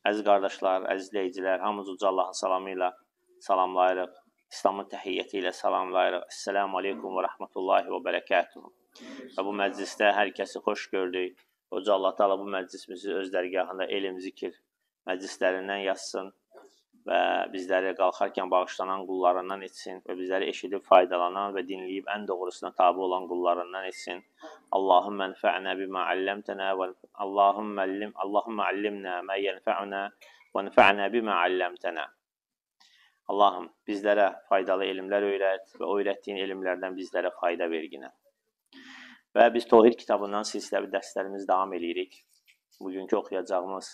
Əziz qardaşlar, əziz izləyicilər, hamınızı uca Allahın salamı ilə salamlayırıq. İslamın təhiyyəti ilə salamlayırıq. Esselamu aleykum və rəhmətullahi və bərəkətuhu. Və bu məclisdə hər kəsi xoş gördük. Uca Allah Teala bu məclisimizi öz dərgahında elm, zikir məclislərindən yazsın və bizləri qalxarkən bağışlanan qullarından etsin və bizləri eşidib faydalanan və dinləyib ən doğrusuna tabi olan qullarından etsin. Allahümme enfa'na bima allamtana və Allahümme allimna ma yenfa'una və enfa'na bima allamtana. Allahım, bizlərə faydalı elmlər öyrət və öyrətdiyin elmlərdən bizlərə fayda verginə. Və biz Tövhid kitabından silsiləvi dərslərimiz davam edirik. Bugünkü oxuyacağımız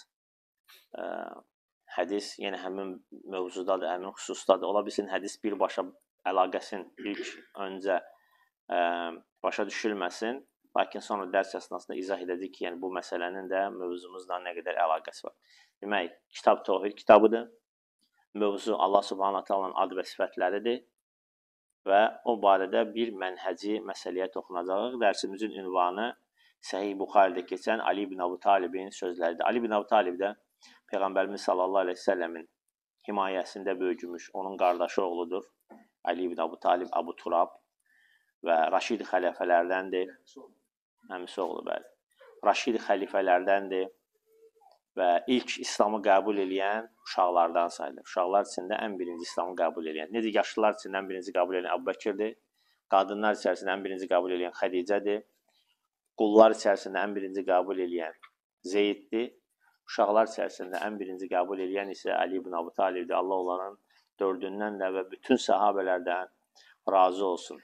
hədis yenə həmin mövzudadır, həmin xüsusdadır. Ola bilsin, hədis birbaşa əlaqəsin ilk öncə başa düşülməsin. Lakin sonra dərs əsnasında izah edəcək ki, yəni bu məsələnin də mövzumuzla nə qədər əlaqəsi var. Demək, kitab Tövhid kitabıdır. Mövzu Allah Subhanahu Taala'nın ad və sifətləridir. Və o barədə bir mənhəci məsələyə toxunacağıq. Dərsimizin ünvanı Səhih Buxaridə keçən Ali ibn Əbu Talibin sözləridir. Ali ibn Əbu Talib də Peyğəmbərimiz sallallahu aleyhi ve sellemin himayəsində böyümüş, onun qardaşı oğludur. Ali ibn Əbu Talib, Əbu Turab və Raşid xəlifələrdəndir. Həmisi oğlu, bəli. Raşid xəlifələrdəndir və ilk İslamı qəbul edən uşaqlardan sayılır. Uşaqlar içində ən birinci İslamı qəbul edən. Necə yaşlılar içində ən birinci qəbul edən Əbu Bəkirdir. Qadınlar içərisində ən birinci qəbul edən Xədicədir. Qullar içərisində ən birinci qəbul edən Zeyddir. Uşaqlar içərisində ən birinci qəbul edən isə Ali ibn Əbu Talibdir. Allah onların dördündən də və bütün səhabələrdən razı olsun.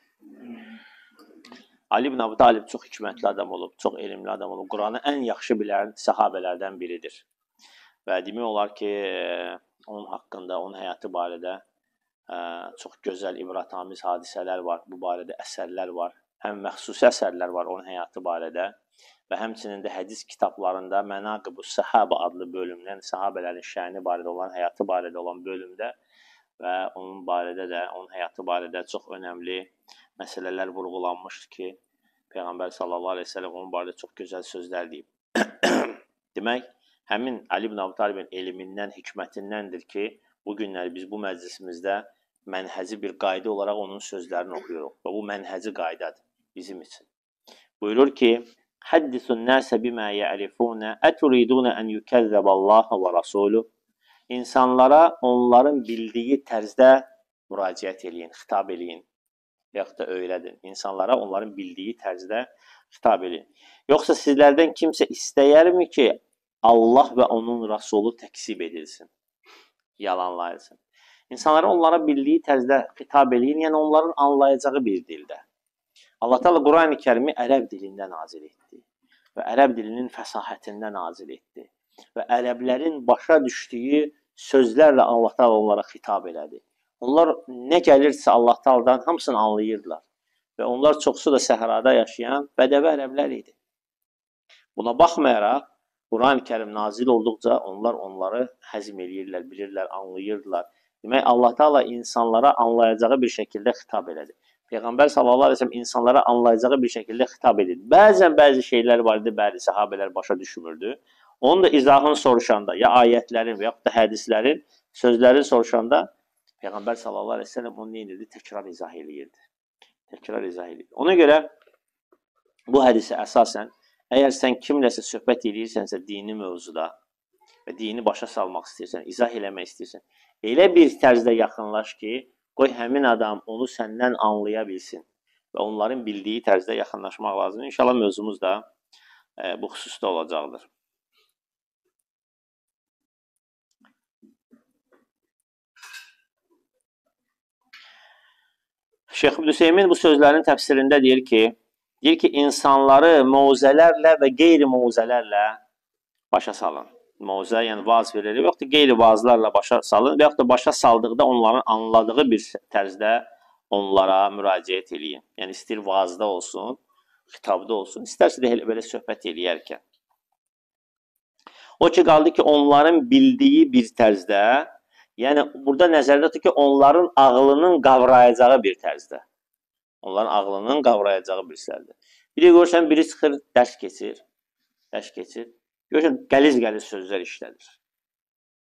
Ali ibn Əbu Talib çox hikmətli adam olub, çox elmli adam olub. Quranı ən yaxşı bilən səhabələrdən biridir. Və demək olar ki, onun haqqında, onun həyatı barədə çox gözəl, ibrətamiz hadisələr var. Bu barədə əsərlər var. Həm məxsusi əsərlər var onun həyatı barədə. Və həmçinin də hədis kitablarında Mənaqib-ü Səhabə adlı bölümdə, yəni səhabələrin şəni barədə olan, həyatı barədə olan bölümdə və onun barədə də, onun həyatı barədə çox önəmli məsələlər vurğulanmışdır ki, Peyğəmbər sallallahu aleyhi ve sellem onun barədə çox gözəl sözlər deyib. Demək, həmin Ali ibn Əbu Talibin elmindən, hikmətindəndir ki, bu günləri biz bu məclisimizdə mənhəci bir qayda olaraq onun sözlərini oxuyuruq. Və bu mənhəci qaydadır bizim üçün. Buyurur ki, Həddisun nəsə bimə yə'rifunə əturidunə ən yükəzzəbəllaha və rasuluh. İnsanlara onların bildiyi tərzdə müraciət eləyin, xitab eləyin, yaxud da öyrədin. İnsanlara onların bildiyi tərzdə xitab eləyin. Yoxsa sizlərdən kimsə istəyərmi ki, Allah və onun Rasulü təksib edilsin, yalanlayılsın. İnsanlara onlara bildiyi tərzdə xitab eləyin, yəni onların anlayacağı bir dildə. Allah Teala Quran-ı Kərimi ərəb dilində nazil etdi və ərəb dilinin fəsahətində nazil etdi və ərəblərin başa düşdüyü sözlərlə Allah Teala onlara xitab elədi. Onlar nə gəlirsə Allah Teala'dan hamısını anlayırdılar və onlar çoxsu da səhrada yaşayan bədəvi ərəblər idi. Buna baxmayaraq Quran-ı Kərim nazil olduqca onlar onları həzm eləyirlər, bilirlər, anlayırdılar. Demək, Allah Teala insanlara anlayacağı bir şəkildə xitab elədi. Peyğəmbər sallallahu aleyhi ve sellem insanlara anlayacağı bir şəkildə xitab edir. Bəzən bəzi şeylər var idi, bəzi səhabələr başa düşmürdü. Onun da izahını soruşanda, ya ayətlərin və yaxud da hədislərin, sözlərin soruşanda Peyğəmbər sallallahu aleyhi ve sellem onu nə edirdi? Təkrar izah eləyirdi. Təkrar izah eləyirdi. Ona görə bu hədisə əsasən, əgər sən kimləsə söhbət edirsənsə dini mövzuda və dini başa salmaq istəyirsən, izah eləmək istəyirsən, elə bir tərzdə yaxınlaş ki, qoy həmin adam onu səndən anlaya bilsin və onların bildiyi tərzdə yaxınlaşmaq lazımdır. İnşallah mövzumuz da bu xüsusda olacaqdır. Şeyx İbn Hüseymin bu sözlərin təfsirində deyir ki, insanları mouzələrlə və qeyri-mouzələrlə başa salın. Mouzə, yəni vaz verir, və yaxud da qeyri-vazlarla başa salın və yaxud da başa saldıqda onların anladığı bir tərzdə onlara müraciət eləyin. Yəni, istəyir vazda olsun, xitabda olsun, istərsə də belə söhbət eləyərkən. O ki, qaldı ki, onların bildiyi bir tərzdə, yəni, burada nəzərdə tutun ki, onların ağlının qavrayacağı bir tərzdə. Onların ağlının qavrayacağı bir tərzdə. Bir də görürsən, biri çıxır, dərs keçir. Görürsən, qəliz-qəliz sözlər işlədir.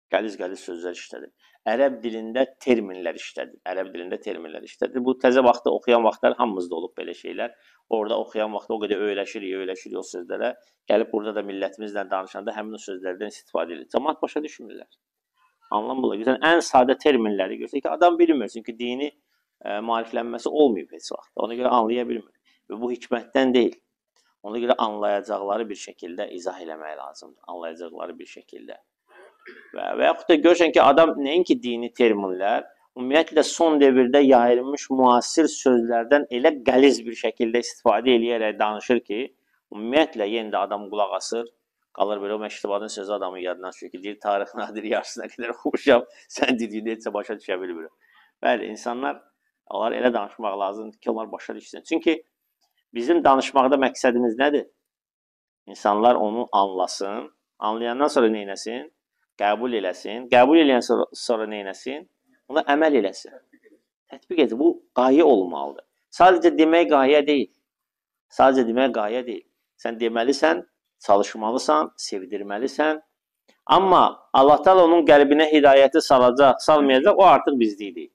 Qəliz-qəliz sözlər işlədir. Ərəb dilində terminlər işlədir. Bu təzə vaxtda oxuyan vaxtlar hamımızda olub belə şeylər. Orada oxuyan vaxtda o qədər öyrəşirik o sözlərə. Gəlib burada da millətimizlə danışanda həmin o sözlərdən istifadə edilir. Cəmaət başa düşmürlər. Anlamırlar. Sən ən sadə terminləri görsən ki, adam bilmir. Çünki dini maariflənməsi olmayıb heç vaxt. Ona görə anlaya bilmir. Və bu hikmətdən deyil. Ona görə anlayacaqları bir şəkildə izah eləmək lazımdır. Anlayacaqları bir şəkildə. Və yaxud da görürsən ki, adam nəinki dini terminlər, ümumiyyətlə son devirdə yayılmış müasir sözlərdən elə qəliz bir şəkildə istifadə eləyərək danışır ki, ümumiyyətlə yenə də adam qulaq asır, qalır belə o Məktubadın sözü adamın yadına düşür ki, deyir, Tarix Nadir yarısına qədər oxumuşam, sən dediyini heç başa düşə bilmirəm. Bəli, insanlar, onlar elə danışmaq lazımdır ki, onlar başa düşsün. Çünki bizim danışmaqda məqsədimiz nədir? İnsanlar onu anlasın, anlayandan sonra neynəsin? Qəbul eləsin. Qəbul eləyən sonra neynəsin? Ona əməl eləsin. Tətbiq edin. Bu qayə olmalıdır. Sadəcə demək qayə deyil. Sadəcə demək qayə deyil. Sən deməlisən, çalışmalısan, sevdirməlisən. Amma Allah Teala onun qəlbinə hidayəti salacaq, salmayacaq, o artıq bizlik deyil.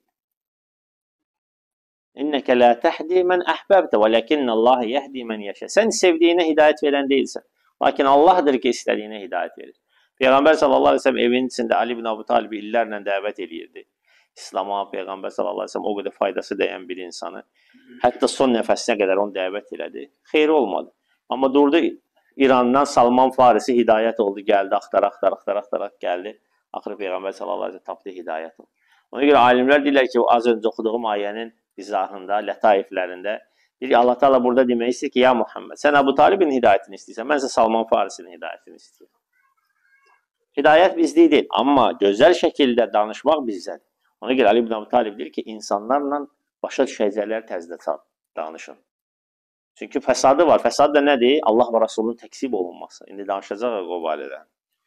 İnnəkə la təhdi mən əhbəbdə və ləkinnəllahi yəhdi mən yəşə. Sən sevdiyinə hidayət verən deyilsən. Lakin Allahdır ki, istədiyinə hidayət verir. Peyğəmbər sallallahu aleyhi ve sellem evinin içində Ali ibn Abi Talibi illərlə dəvət edirdi. İslam'a Peyğəmbər sallallahu aleyhi ve sellem o qədər faydası dəyən bir insanı. Hətta son nəfəsinə qədər onu dəvət elədi. Xeyri olmadı. Amma durdu İrandan Salman Farisi hidayət oldu, gəldi, axtaraq gəldi. Axırı Peyğəmbər sallallahu aleyhi ve sellem tapdı hidayət oldu. Ona görə alimlər deyirlər ki, az öncə oxuduğum ayənin izahında, lətayiflərində deyir ki, Allah Teala burada demək istəyir ki, ya Muhammed, sən Əbu Talibin hidayətini istəyirsən, mən isə Salman Farisinin hidayətini istəyirəm. Hidayət bizlik deyil, amma gözəl şəkildə danışmaq bizdədir. Ona görə Ali ibn Abi Talib deyir ki, insanlarla başa düşəcəklər təzdə danışın. Çünki fəsadı var. Fəsad da nədir? Allah və Rasulunun təksib olunması. İndi danışacaq o barədə.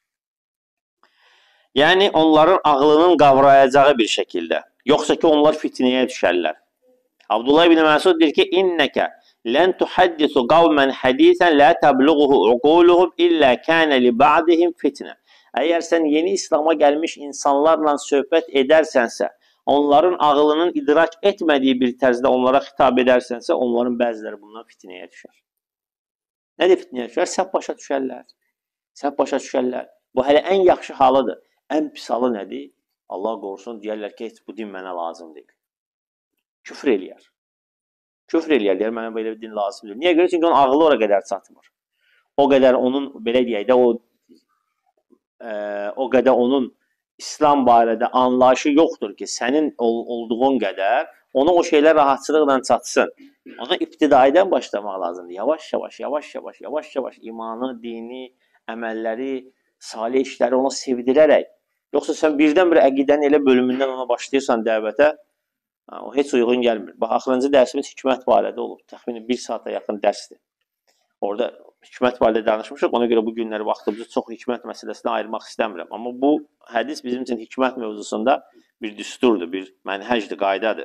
Yəni, onların ağlının qavrayacağı bir şəkildə. Yoxsa ki, onlar fitnəyə düşərlər. Abdullah ibn Məsud deyir ki, İnnəkə lən tuhaddisu qavmən hədisən lə təbluğuhu uquluhum illə kənə li ba'dihim fitnə. Əgər sən yeni İslam'a gəlmiş insanlarla söhbət edərsənsə, onların ağlının idrak etmədiyi bir tərzdə onlara xitab edərsənsə, onların bəziləri bundan fitnəyə düşər. Nədir fitnəyə düşər? Səhv başa düşərlər. Səhv başa düşərlər. Bu hələ ən yaxşı halıdır. Ən pis halı nədir? Allah qorusun, deyərlər ki, heç bu din mənə lazım deyil. Küfr eləyər. Küfr eləyər, deyər, mənə belə bir din lazım deyil. Niyə görə? Çünki onun ağlı ora qədər çatmır. O qədər onun, belə deyək də, o qədər onun İslam barədə anlayışı yoxdur ki, sənin olduğun qədər ona o şeylər rahatçılıqla çatsın. Ona ibtidaidən başlamaq lazımdır. Yavaş-yavaş imanı, dini, əməlləri, salih işləri ona sevdirərək. Yoxsa sən birdən-bir əqidənin elə bölümündən ona başlayırsan dəvətə, o heç uyğun gəlmir. Bax, axırıncı dərsimiz hikmət barədə olub. Təxminən 1 saata yaxın dərsdir. Orada hikmət barədə danışmışıq. Ona görə bu günləri vaxtımızı çox hikmət məsələsinə ayırmaq istəmirəm. Amma bu hədis bizim üçün hikmət mövzusunda bir düsturdur, bir mənhəcdir, qaydadır.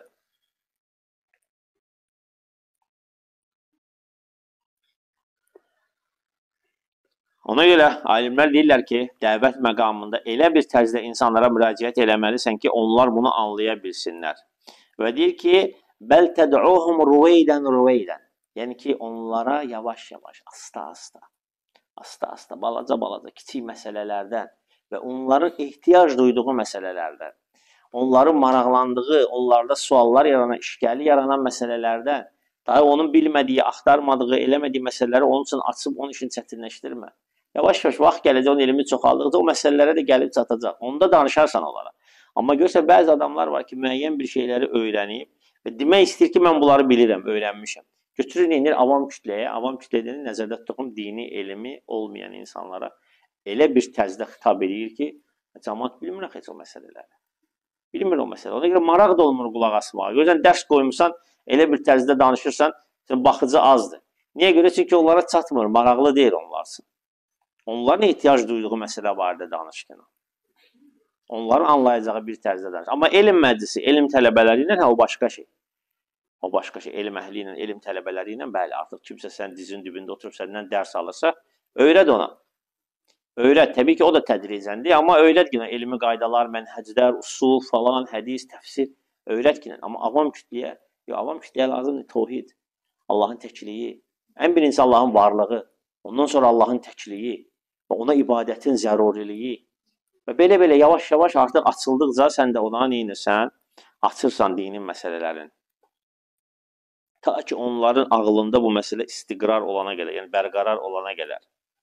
Ona görə alimlər deyirlər ki, dəvət məqamında elə bir tərzdə insanlara müraciət eləməlisən ki, onlar bunu anlaya bilsinlər. Və deyir ki, bəl təd'uhum ruveydən. Yəni ki, onlara yavaş-yavaş, asta-asta, balaca, kiçik məsələlərdən və onların ehtiyac duyduğu məsələlərdən, onların maraqlandığı, onlarda suallar yaranan, işgəli yaranan məsələlərdən, daha onun bilmədiyi, axtarmadığı, eləmədiyi məsələləri onun üçün açıb, onun üçün çətinləşdirmə. Yavaş-yavaş vaxt gələcək, onun elmi çoxaldıqca o məsələlərə də gəlib çatacaq. Onda danışarsan onlara. Amma görsə, bəzi adamlar var ki, müəyyən bir şeyləri öyrənib və demək istəyir ki, mən bunları bilirəm, öyrənmişəm. Götürür, neyinir avam kütləyə, avam kütlədən nəzərdə tutuqum dini, elmi olmayan insanlara elə bir tərzdə xitab edir ki, cəmaat bilmir heç o məsələləri. Bilmir o məsələ. Ona görə maraq da olmur qulaq asmağa. Görürsən, dərs qoymuşsan, elə bir tərzdə danışırsan, baxıcı azdır. Niyə görə? Çünki onlara çatmır, maraqlı deyil onlar üçün. Onların ehtiyac duyduğu məsələ barədə danışkən. Onların anlayacağı bir tərzdə danış. Amma elm məclisi, elm tələbələri ilə o başqa şey. O başqa şey, elm əhli ilə, elm tələbələri ilə, bəli, artıq kimsə sən dizin dibində oturub səndən dərs alırsa, öyrəd ona. Öyrət. Təbii ki, o da tədricəndir, amma öyrət ki, elmi qaydalar, mənhəclər, usul falan, hədis, təfsir öyrət ki. Amma avam kütləyə lazımdır təvhid, Allahın təkliyi. Ən birincisi Allahın varlığı, ondan sonra Allahın təkliyi və ona ibadətin zəruriliyi. Və belə-belə yavaş-yavaş artıq açıldıqca sən də ona neyinirsən? Açırsan dinin məsələlərini. Ta ki, onların ağlında bu məsələ istiqrar olana qədər, yəni bərqərar olana qədər.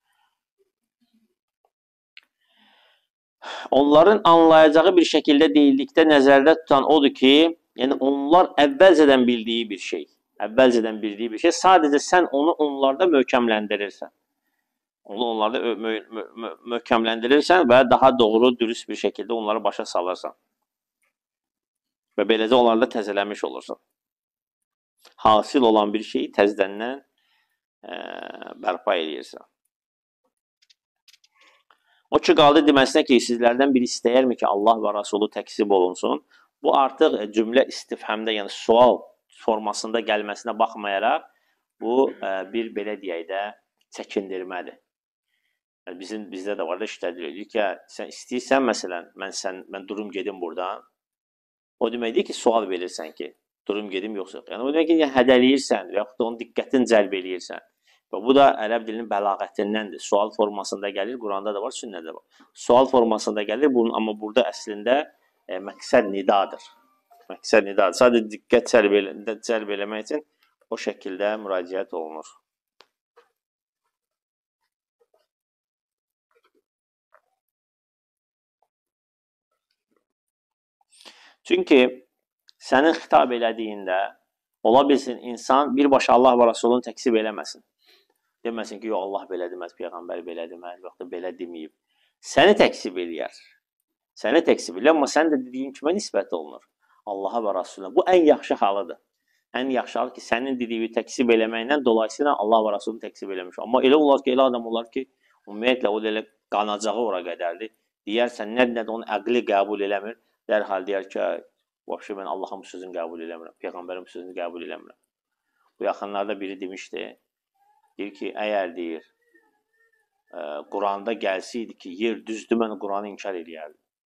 Onların anlayacağı bir şəkildə deyildikdə nəzərdə tutan odur ki, yəni onlar əvvəlcədən bildiyi bir şey. Sadəcə sən onu onlarda möhkəmləndirirsən. Onu onlarda möhkəmləndirirsən və daha doğru, dürüst bir şəkildə onları başa salırsan. Və beləcə onlarla təzələmiş olursan. Hasil olan bir şeyi təzdəndən bərpa edirsən. O ki, qaldı deməsinə ki, sizlərdən biri istəyərmi ki, Allah və Rasulü təksib olunsun? Bu artıq cümlə istifhamda, yəni sual formasında gəlməsinə baxmayaraq, bu bir belə deyək də çəkindirmədir. Yəni, bizdə də var da işlədilir ki, sən istəyirsən, məsələn, mən durum gedim buradan. O deməkdir ki, sual verirsən ki, durum gedim yoxsa. Yəni, o demək ki, hədəliyirsən və yaxud da onun diqqətini cəlb eləyirsən. Və bu da ərəb dilinin bəlağətindəndir. Sual formasında gəlir, Quranda da var, sünnədə var. Sual formasında gəlir, amma burada əslində məqsəd nidadır. Sadəcə diqqət cəlb eləmək üçün o şəkildə müraciət olunur. Çünki sənin xitab elədiyində ola bilsin insan birbaşa Allah və Rasulunu təksib eləməsin. Deməsin ki, yox, Allah belə deməz, Peyğəmbər belə deməz, yox da belə deməyib. Səni təksib eləyər. Amma sən də dediyin kimə nisbət olunur? Allaha və Rasuluna. Bu ən yaxşı halıdır. Ən yaxşı halı ki, sənin dediyi təksib eləməklə dolayısıyla Allah və Rasulunu təksib eləmiş. Amma elə olar ki, elə adam olar ki, ümumiyyətlə o elə qanacağı ora qədərdir. Deyərsən, nə onu əqli qəbul eləmir. Dərhal deyər ki, vəbşə mən Allahın sözünü qəbul eləmirəm, Peyğəmbərin sözünü qəbul eləmirəm. Bu yaxınlarda biri demişdi. Deyir ki, əgər deyir, Quranda gəlsəydi ki, yer düzdür, mən Quranı inkar eləyərdim.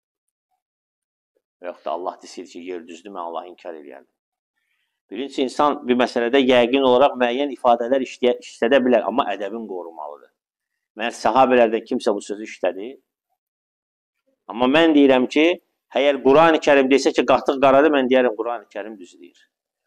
Və yaxud da Allah desəydi ki, yer düzdür, mən Allahı inkar eləyərdim. Birinci, insan bir məsələdə yəqin olaraq müəyyən ifadələr işlədə bilər, amma ədəbin qorumalıdır. Məhz sahabələrdən kimsə bu sözü işlədi. Amma mən deyirəm ki, əgər Quran-ı Kərim desə ki, qatıq qaradır, mən deyərəm, Quran-ı Kərim düz deyir.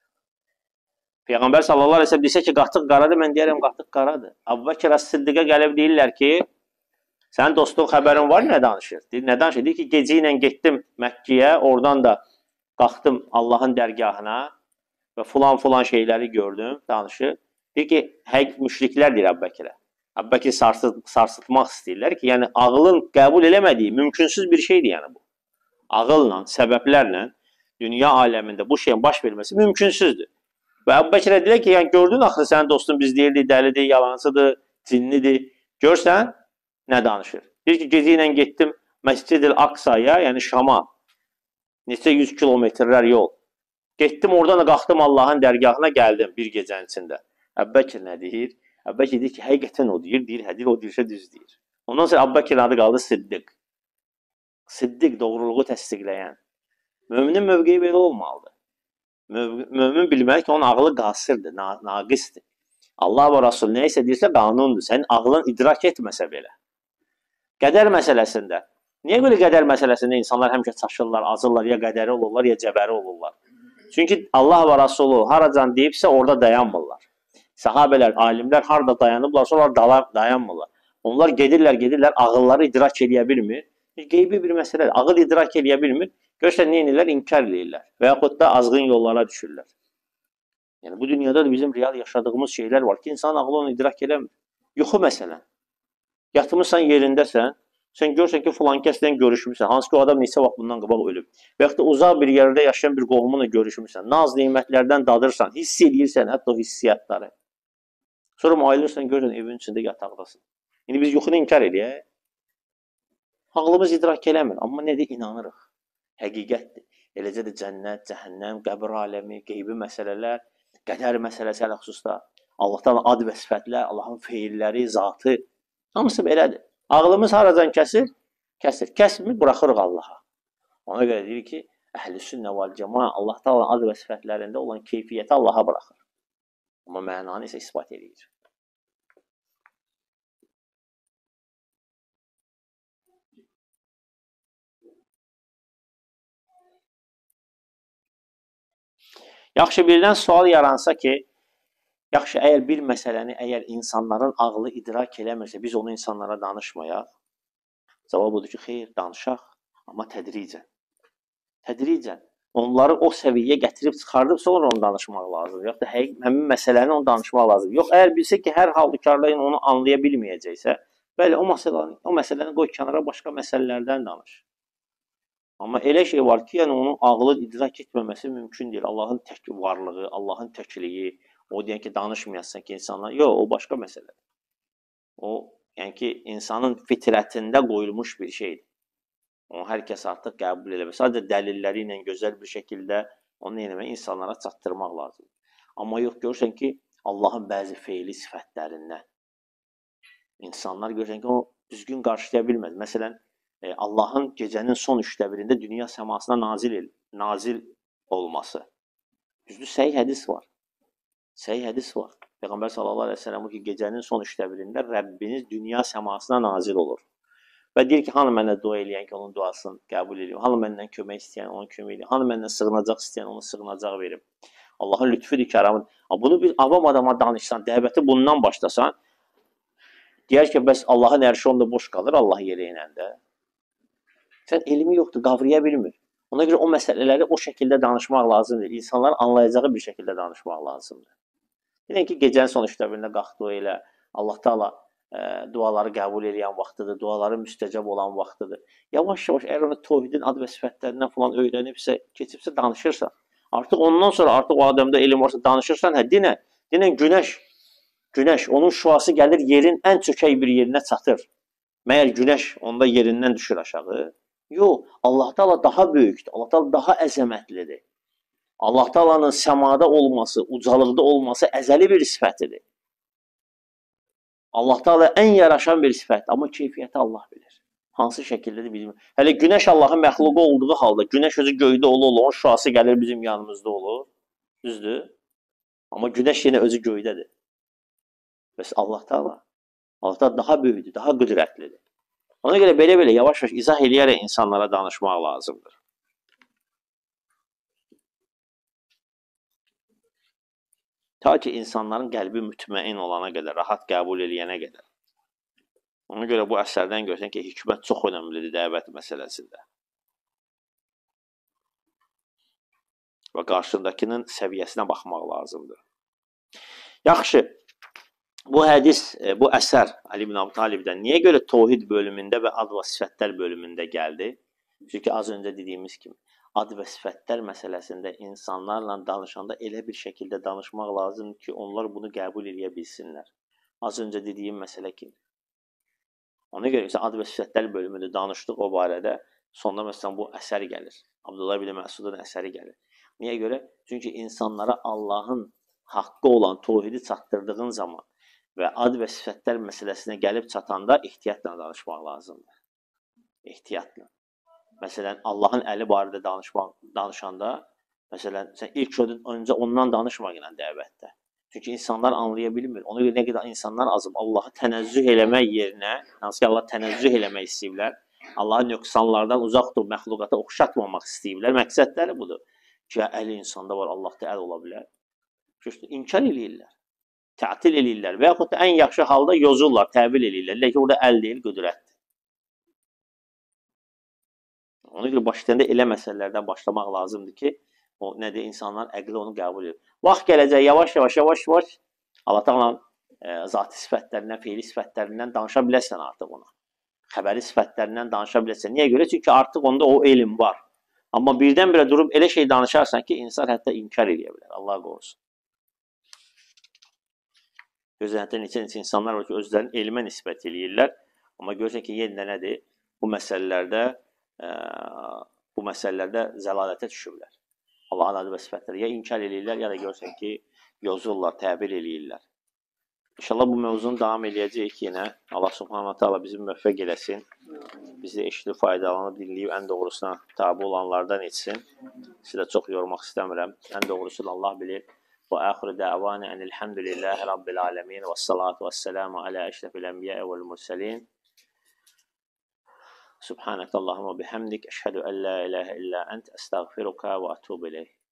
Peyğəmbər sallallahu əleyhi və səlləm desə ki, qatıq qaradır, mən deyərəm, qatıq qaradır. Əbu Bəkr Əs-Siddiqə gəlib deyirlər ki, sənin dostun xəbərin var, nə danışır? Nə danışır? Deyir ki, gecə ilə getdim Məkkəyə, oradan da qalxdım Allahın dərgahına və filan şeyləri gördüm, danışır. Deyir ki, müşriklər deyir Əbu Bəkrə. Əbu Bəkri sarsıtmaq istəyirlər ki, yəni ağılın qəbul eləmədiyi mümkünsüz bir şeydir yəni bu. Ağılla, səbəblərlə dünya aləmində bu şeyin baş verməsi mümkünsüzdür. Və Əbu Bəkrə deyir ki, yəni gördün axı sənin dostun biz deyirdik, dəlidir, yalancıdır, cinlidir. Görsən, nə danışır? Deyir ki, gecə ilə getdim Məscid-i Aqsaya, yəni Şama. Neçə 100 kilometrlər yol. Getdim, oradan da qalxdım Allahın dərgahına gəldim bir gecənin içində. Əbu Bəkr nə deyir? Əbu Bəkr deyir ki, həqiqətən o deyir, o deyirsə düz deyir. Ondan sonra Əbu Bəkrin adı qaldı Siddiq. Siddiq, doğruluğu təsdiqləyən. Möminin mövqeyi belə olmalıdır. Mömin bilməli ki, onun ağlı qasırdır, naqisdir. Allah və Rasul nə isə deyirsə qanundur. Sənin ağlın idrak etməsə belə. Qədər məsələsində. Niyə görə qədər məsələsində insanlar həmişə çaşırlar, acırlar, ya qədəri olurlar, ya cəbəri olurlar? Çünki Allah və Rasulu haracan deyibsə orada dayanmırlar. Sahabələr, alimlər harada dayanıblarsa onlar dayanmırlar. Onlar gedirlər, ağılları idrak eləyə bilmir. Qeybi bir məsələdir. Ağıl idrak eləyə bilmir. Görsən, nə edirlər? İnkar eləyirlər. Və yaxud da azğın yollara düşürlər. Yəni, bu dünyada da bizim real yaşadığımız şeylər var ki, insan ağlı onu idrak eləmir. Yoxu məsələn. Yatmışsan yerindəsən, sən görsən ki, filan kəslə görüşmüsən. Hansı ki, o adam neçə vaxt bundan qabaq ölüb. Və yaxud da uzaq bir yerdə yaşayan bir qohumunla görüşmüsən. Naz nemətlərdən dadırsan, hiss edirsən, hətta o hissiyatları. Sonra ayılırsan, görsən, evin içində yataqdasın. Yəni, biz yoxunu inkar eləyək. Ağlımız idrak eləmir, amma nədir? İnanırıq. Həqiqətdir. Eləcə də cənnət, cəhənnəm, qəbir aləmi, qeybi məsələlər, qədər məsələsi ələ xüsusda, Allahdan ad və sifətlər, Allahın feilləri, zatı, hamısı belədir. Ağlımız haracan kəsir? Kəsir. Kəsmir, buraxırıq Allaha. Ona görə deyir ki, əhl-i sünnə vəl cəmaa Allah Taala'nın ad və sifətlərində olan keyfiyyəti Allaha buraxır. Amma mənanı isə isbat edir. Yaxşı, birdən sual yaransa ki, yaxşı, əgər bir məsələni, əgər insanların ağlı idrak eləmirsə, biz onu insanlara danışmayaq. Cavab odur ki, xeyr, danışaq, amma tədricən. Tədricən. Onları o səviyyəyə gətirib çıxardıb sonra onu danışmaq lazımdır. Yox da həmin məsələni onu danışmaq lazımdır. Yox, əgər bilsə ki, hər halükarda onu anlaya bilməyəcəksə, bəli, o məsələni qoy kənara, başqa məsələlərdən danış. Amma elə şey var ki, yəni onun ağlı idrak etməməsi mümkün deyil. Allahın tək varlığı, Allahın təkliyi, o deyən ki, danışmayasın ki, insanlar, yox, o başqa məsələdir. O, yəni ki, insanın fitrətində qoyulmuş bir şeydir. Onu hər kəs artıq qəbul eləmir. Sadəcə dəlilləri ilə gözəl bir şəkildə onu eləmək, insanlara çatdırmaq lazımdır. Amma yox, görürsən ki, Allahın bəzi feili sifətlərindən insanlar görürsən ki, o düzgün qarşılaya bilməz. Məsələn, Allahın gecənin son 3/1-də dünya səmasına nazil olması. Düzdür, səhih hədis var. Səhih hədis var. Peyğəmbər sallallahu əleyhi və səlləm ki, gecənin son 3/1-də Rəbbiniz dünya səmasına nazil olur. Və deyir ki, hanı mənə dua eləyən ki, onun duasını qəbul edeyim. Hanı məndən kömək istəyən, onun kömək edeyim. Hanı məndən sığınacaq istəyən, onun sığınacaq verim. Allahın lütfüdür, kəramıdır. Bunu bir avam adama danışsan, dəvəti bundan başlasan, deyər ki, bəs Allahın ərşi onda boş qalır, Allah yerə inəndə. Sən elmi yoxdur, qavraya bilmir. Ona görə o məsələləri o şəkildə danışmaq lazımdır. İnsanlar anlayacağı bir şəkildə danışmaq lazımdır. Deyən ki, gecənin son 3/1-də qalx dua elə. Allah Taala duaları qəbul edən vaxtıdır, duaları müstəcab olan vaxtıdır. Yavaş-yavaş əgər onu təvhidin ad və sifətlərindən falan öyrənibsə, keçibsə danışırsan. Artıq ondan sonra artıq o adamda elm varsa danışırsan, denən günəş onun şüası gəlir yerin ən çökək bir yerinə çatır. Məyər günəş onda yerindən düşür aşağı? Yox, Allah Taala daha böyükdür. Allah Taala daha əzəmətlidir. Allah Taala'nın səmada olması, ucalıqda olması əzəli bir sifətidir. Allah Taala ən yaraşan bir sifət, amma keyfiyyəti Allah bilir. Hansı şəkildədir bilmir. Hələ günəş Allahın məxluqu olduğu halda, günəş özü göydə olur, onun şüası gəlir bizim yanımızda olur. Düzdür? Amma günəş yenə özü göydədir. Bəs Allah Taala daha böyükdür, daha qüdrətlidir. Ona görə belə-belə yavaş-yavaş izah eləyərək insanlara danışmaq lazımdır. Ta ki, insanların qəlbi mütməin olana qədər, rahat qəbul eləyənə qədər. Ona görə bu əsərdən görsən ki, hikmət çox önəmlidir dəvət məsələsində. Və qarşındakının səviyyəsinə baxmaq lazımdır. Yaxşı, bu hədis, bu əsər Ali ibn Abi Talibdən niyə görə təvhid bölümündə və ad və sifətlər bölümündə gəldi? Çünki az öncə dediyimiz kimi, ad və sifətlər məsələsində insanlarla danışanda elə bir şəkildə danışmaq lazımdır ki, onlar bunu qəbul edə bilsinlər. Az öncə dediyim məsələ kimi. Ona görə ad və sifətlər bölümündə danışdıq o barədə. Sonda məsələn bu əsər gəlir. Abdullah ibn Məsudun əsəri gəlir. Niyə görə? Çünki insanlara Allahın haqqı olan təvhidi çatdırdığın zaman və ad və sifətlər məsələsinə gəlib çatanda ehtiyatla danışmaq lazımdır. Ehtiyatla. Məsələn, Allahın əli barədə danışanda, məsələn, sən ilk öncə ondan danışmaq ilə dəvətdə. Çünki insanlar anlaya bilmir. Ona görə nə qədər insanlar azıb Allahı tənəzzüh eləmək yerinə, hansı ki, Allah tənəzzüh eləmək istəyiblər, Allahın nöqsanlardan uzaq durub məxluqata oxşatmamaq istəyiblər. Məqsədləri budur ki, əli insanda var, Allahda əl ola bilər. İnkar eləyirlər, tətil eləyirlər və yaxud da ən yaxşı halda yozurlar, təvil eləyirlər. Lakin orada əl deyil, qüdrətdir. Ona görə başlayanda elə məsələlərdən başlamaq lazımdır ki, o nədir, insanlar əqli onu qəbul edir. Vaxt gələcək, yavaş-yavaş Allah Taala'nın zati sifətlərindən, feili sifətlərindən danışa biləsən artıq ona. Xəbəri sifətlərindən danışa biləsən. Niyə görə? Çünki artıq onda o elm var. Amma birdən-birə durub elə şey danışarsan ki, insan hətta inkar edə bilər. Allah qorusun. Gözlə, hətta neçə insanlar var ki, özlərinin elmə nisbət eləyirlər. Amma görürsən ki, yenə nədir? Bu məsələlərdə zəlalətə düşürlər. Allahın adı və sifətləri ya inkar eləyirlər, ya da görürsən ki, yozurlar, təbil eləyirlər. İnşallah bu mövzunu davam edəcəyik yenə. Allah Subhanahu taala bizi müvəffəq eləsin. Bizi eşidib faydalanıb dinləyib ən doğrusuna tabe olanlardan etsin. Sizi də çox yormaq istəmirəm. Ən doğrusunu Allah bilir. Və axiru da'vana enelhamdülillahi rabbil alamin və salatu vesselamu ala eşrefil enbiya ve'l murselin. Subhanakallahumma bihamdik eşhedü en la ilahe illa ent estağfiruka ve etûbü ileyk.